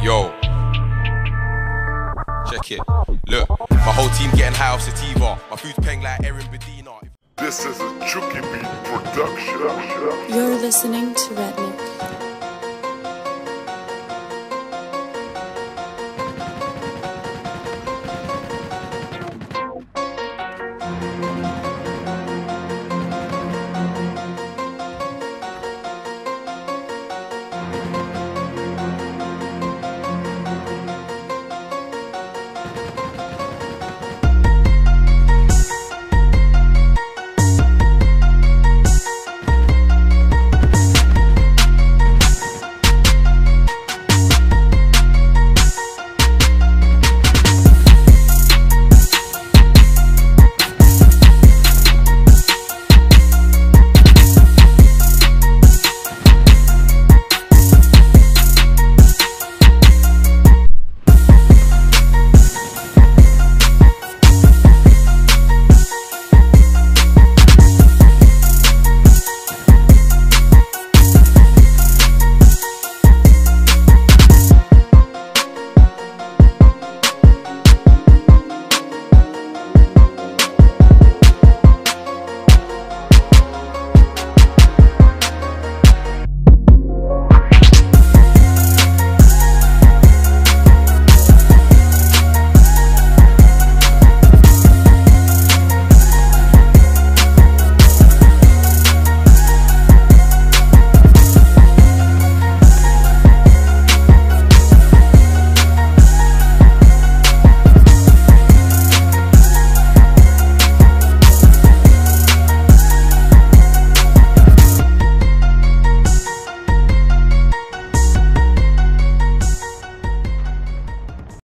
Yo, check it. Look, my whole team getting high off sativa. My food's paying like Erin Bedina. This is a TheGIBBYNATR production. You're listening to Redneck.